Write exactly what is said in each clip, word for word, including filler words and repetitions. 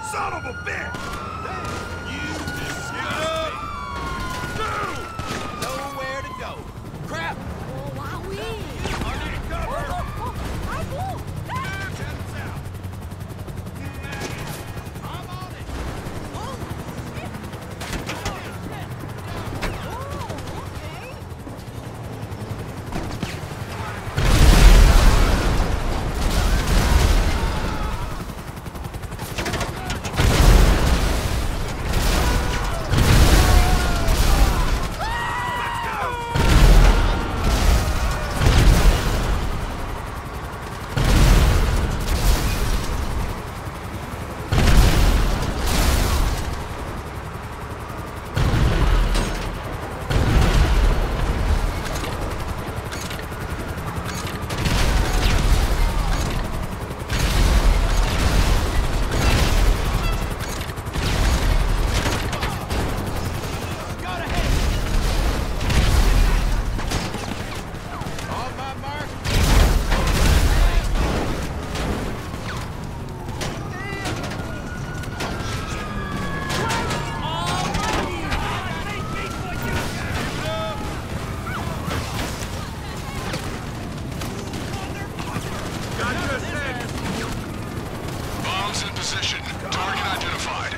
Son of a bitch! You just get up! No! Nowhere to go. Crap! Oh, wowee! I need cover! Oh, oh, oh, I will. Head south. I'm on it! Oh, shit. Oh, shit. Oh, okay. Bombs in position. Target identified.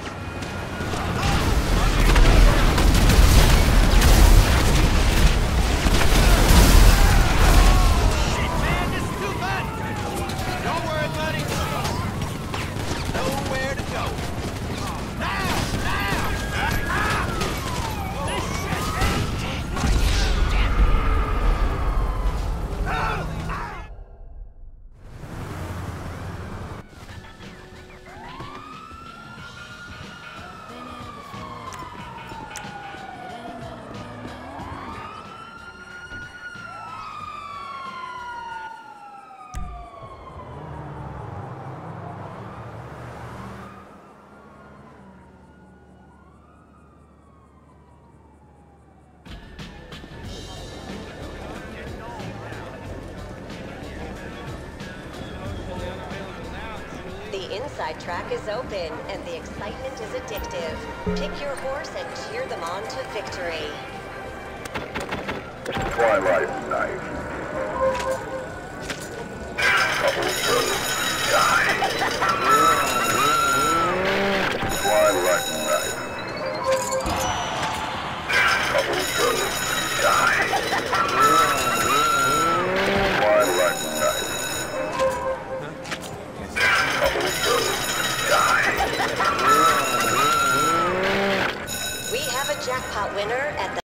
Shit, man, this is too much! Don't worry, buddy. Nowhere to go. Now! Now! Ah! This shit ain't ah! The inside track is open, and the excitement is addictive. Pick your horse and cheer them on to victory. Twilight night. Trouble turns sky. Twilight night. Trouble turns sky. Twilight night. Trouble turns sky. We have a jackpot winner at the